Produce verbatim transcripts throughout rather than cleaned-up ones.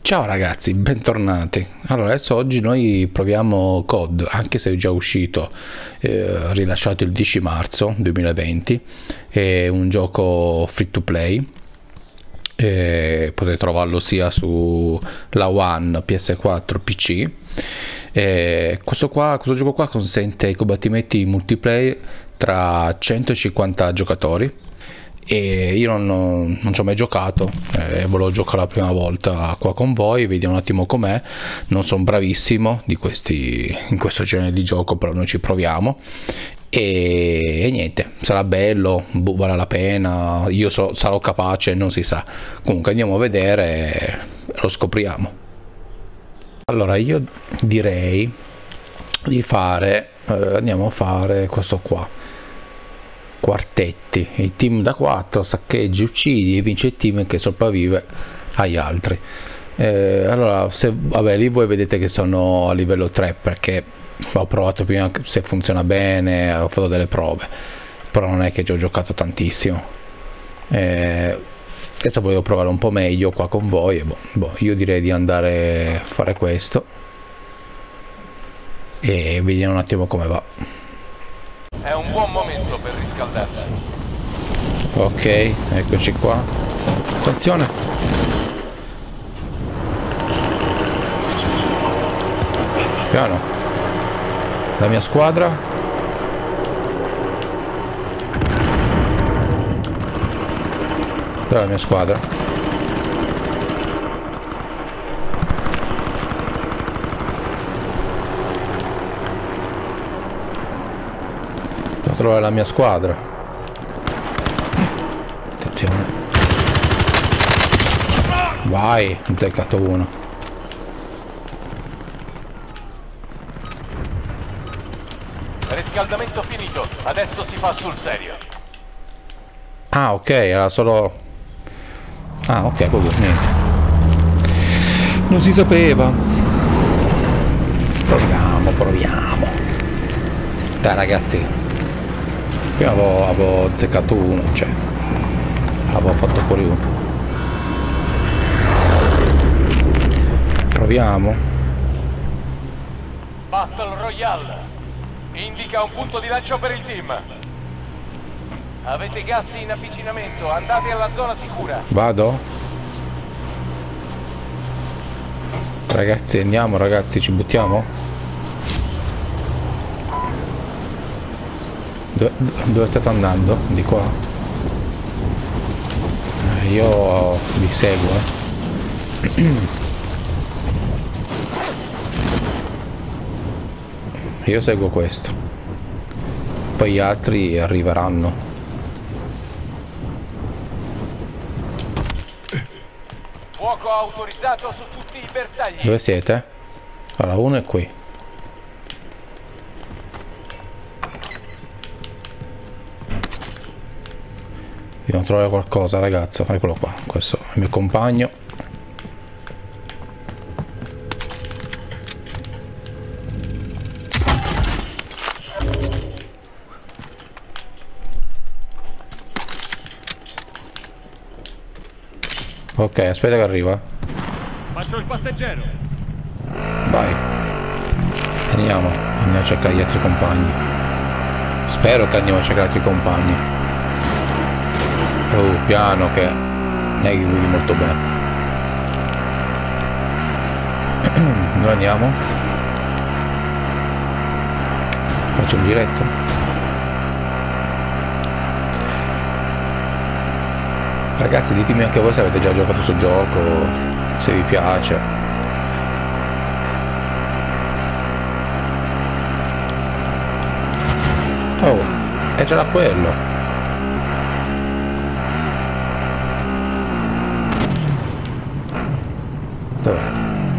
Ciao ragazzi, bentornati. Allora, adesso oggi noi proviamo C O D, anche se è già uscito, eh, rilasciato il dieci marzo duemilaventi. È un gioco free to play. Eh, potete trovarlo sia sulla One, P S quattro, P C. Eh, questo, qua, questo gioco qua consente combattimenti multiplayer tra centocinquanta giocatori. E io non, non ci ho mai giocato, eh, volevo giocare la prima volta qua con voi, vediamo un attimo com'è. Non sono bravissimo di questi, in questo genere di gioco, però noi ci proviamo e, e niente, sarà bello, vale la pena, io so, sarò capace, non si sa. Comunque andiamo a vedere e lo scopriamo. Allora io direi di fare, eh, andiamo a fare questo qua. Quartetti, il team da quattro, saccheggi, uccidi e vince il team che sopravvive agli altri. Eh, allora, se vabbè, lì voi vedete che sono a livello tre perché ho provato prima se funziona bene, ho fatto delle prove, però non è che ci ho giocato tantissimo. Eh, adesso volevo provare un po' meglio qua con voi e boh, boh, io direi di andare a fare questo e vediamo un attimo come va. È un buon momento per riscaldarsi. Ok, eccoci qua. Attenzione. Piano. La mia squadra. Dov'è la mia squadra? Trovare la mia squadra. Attenzione. Vai, azzeccato uno. Riscaldamento finito, adesso si fa sul serio. Ah, ok, era solo... Ah, ok, proprio niente. Non si sapeva. Proviamo, proviamo. Dai ragazzi. Io avevo, avevo azzeccato uno, cioè avevo fatto fuori uno. Proviamo. Battle Royale. Indica un punto di lancio per il team. Avete gas in avvicinamento, andate alla zona sicura. Vado? Ragazzi, andiamo ragazzi, ci buttiamo? Dove, dove state andando? Di qua? Io vi seguo, eh. Io seguo questo. Poi gli altri arriveranno. Fuoco autorizzato su tutti i bersagli. Dove siete? Allora, uno è qui. Dobbiamo trovare qualcosa ragazzo, eccolo qua, questo è il mio compagno. Ok, aspetta che arriva. Faccio il passeggero. Vai. Andiamo, andiamo a cercare gli altri compagni. Spero che andiamo a cercare altri compagni. Oh, piano che non è che guidi molto bene. Dove andiamo? Faccio un giretto. Ragazzi, ditemi anche voi se avete già giocato sul gioco, se vi piace. Oh, è già da quello. Dov'è?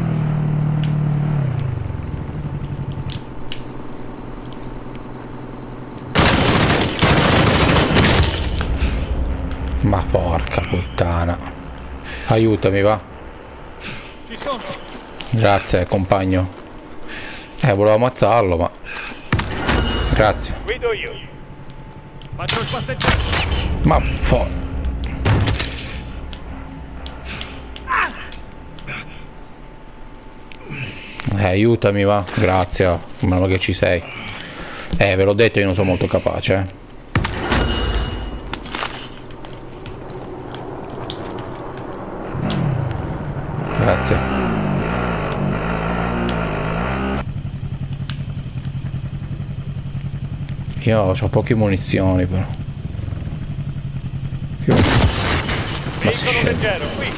Ma porca puttana. Aiutami, va. Ci sono. Grazie, compagno. Eh, volevo ammazzarlo, ma... Grazie. Guido io. Faccio il passeggero. Ma... For... aiutami, va. Grazie, meno male che ci sei. Eh, ve l'ho detto, io non sono molto capace, eh. Grazie. Io ho poche munizioni però. Più. Ma sei scemo. leggero, qui.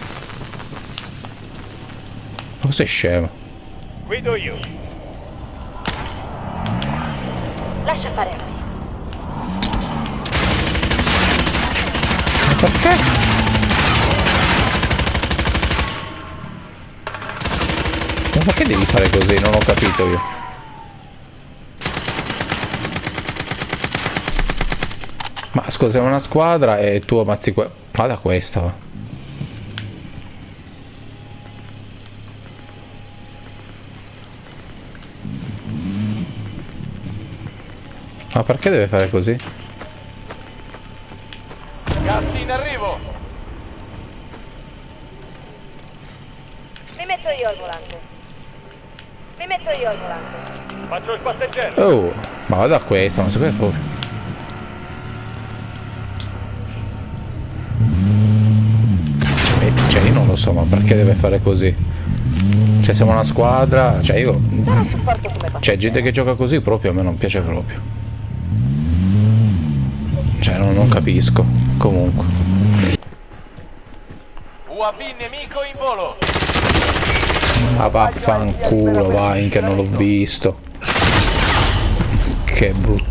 Ma cosa sei scemo? Guido io. Lascia fare a me. Ma perché? Ma perché devi fare così? Non ho capito io. Ma scusa, siamo una squadra e tu ammazzi que... Vada questa, va. Ma perché deve fare così? Gas in arrivo. Mi metto io al volante. Mi metto io al volante. Faccio il passeggero. Oh, ma vada questa, non sapevo proprio. Cioè io non lo so, ma perché deve fare così? Cioè siamo una squadra, cioè io... Darò supporto come posso. C'è gente che gioca così proprio, a me non piace proprio. Cioè non, non capisco, comunque. U A V nemico in volo. Ma vaffanculo, vai, che non l'ho visto. Che brutto.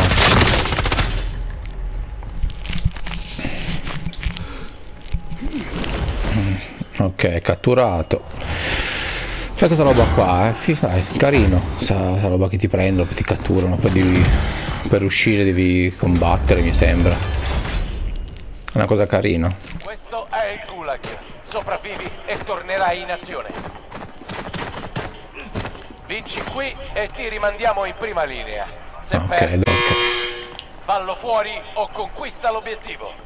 Ok, catturato. Fai questa roba qua, eh. Dai, carino. Sta roba che ti prendono, che ti catturano, poi devi, per uscire devi combattere, mi sembra. È una cosa carina. Questo è il Gulag. Sopravvivi e tornerai in azione. Vinci qui e ti rimandiamo in prima linea. Se Ok, perdi, ok. fallo fuori o conquista l'obiettivo.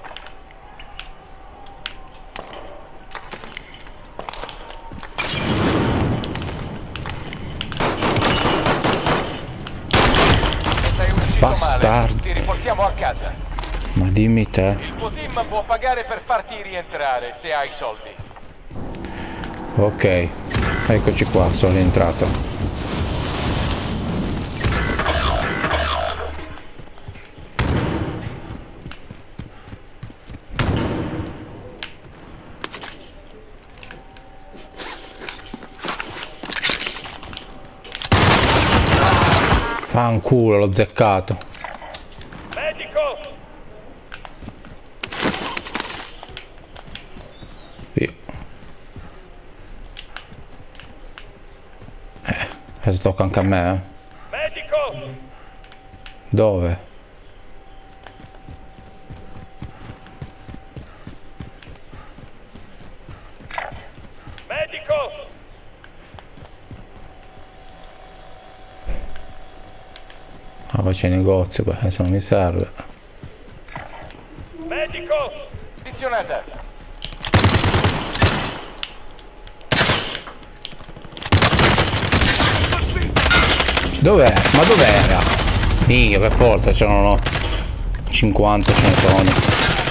Bastardo. Male, ti riportiamo a casa. Ma dimmi te. Il tuo team può pagare per farti rientrare se hai soldi. Ok, eccoci qua, sono rientrato. Fanculo, l'ho zeccato. Medico! Via. Eh, adesso tocca anche a me, eh. Medico! Dove? Medico! Ah, poi c'è il negozio, beh, adesso non mi serve. Medico! Posizionata. Dov'è? Ma dov'era? Minchia, per forza, c'erano cinquanta, ce ne sono.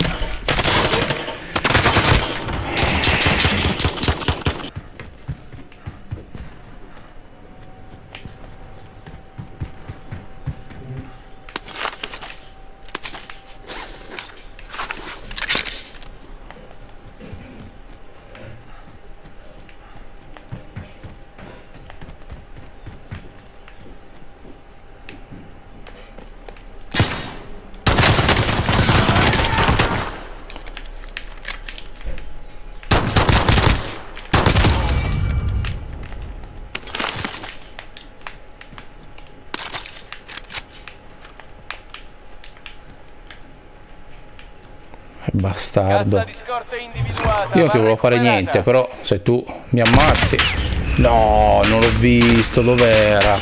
Bastardo. Cassa di scorte individuata. Io non va ti volevo fare recuperata. niente, però se tu mi ammazzi. No, non l'ho visto, dov'era?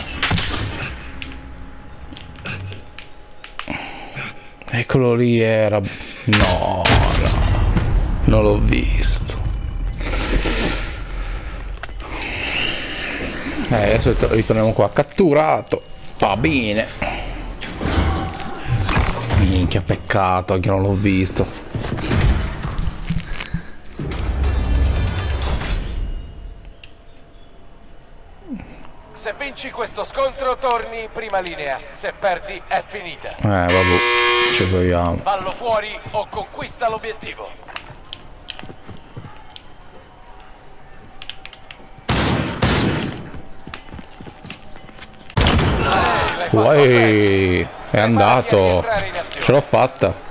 Eccolo lì, era. No, no, non l'ho visto. Eh, adesso ritorniamo qua. Catturato. Va bene. Minchia, peccato che non l'ho visto. Se vinci questo scontro torni in prima linea, se perdi è finita. Eh, vabbè, ci proviamo. Fallo fuori o conquista l'obiettivo. Uè, è andato. Ce l'ho fatta.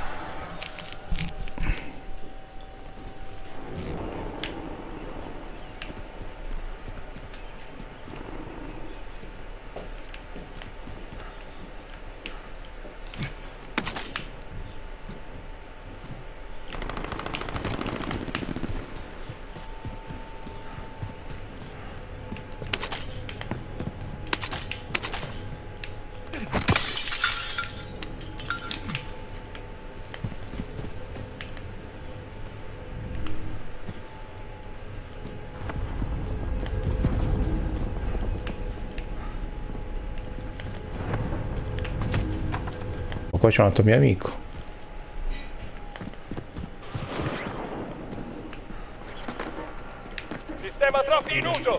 Poi c'è un altro mio amico. Sistema troppi in uso.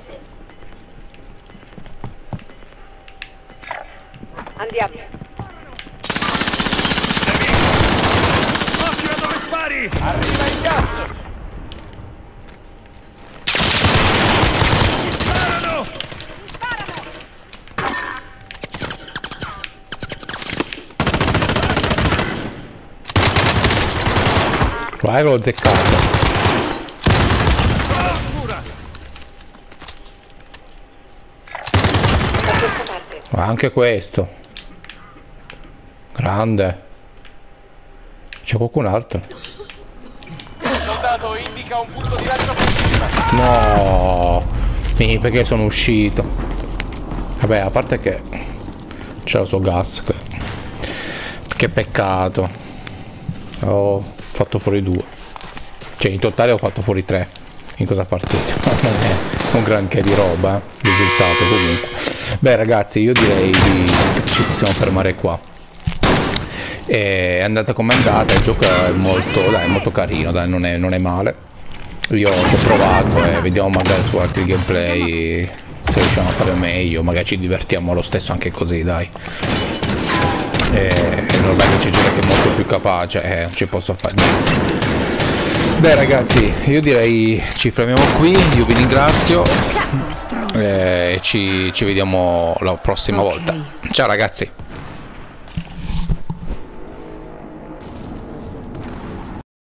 Andiamo. Occhio a dove spari! Arriva il gas! Sparano! Vai che l'ho zeccato. Da questa parte. Ma anche questo. Grande. C'è qualcun altro? Il soldato indica un punto di lancio possibile. No. Mi, perché sono uscito? Vabbè, a parte che c'è il suo gas. Che, che peccato. Ho fatto fuori due. Cioè in totale ho fatto fuori tre in questa partita. Non è un granché di roba, eh? Risultato comunque. Beh ragazzi, io direi di ci possiamo fermare qua. È andata come è andata, il gioco è molto, dai, molto carino, dai, non è, non è male. Io ci ho provato e vediamo magari su altri gameplay se riusciamo a fare meglio, magari ci divertiamo lo stesso anche così, dai. E normale c'è gente che è molto più capace, eh, non ci posso fare niente. Beh ragazzi, io direi ci fermiamo qui, io vi ringrazio e ci, ci vediamo la prossima volta. Ciao ragazzi.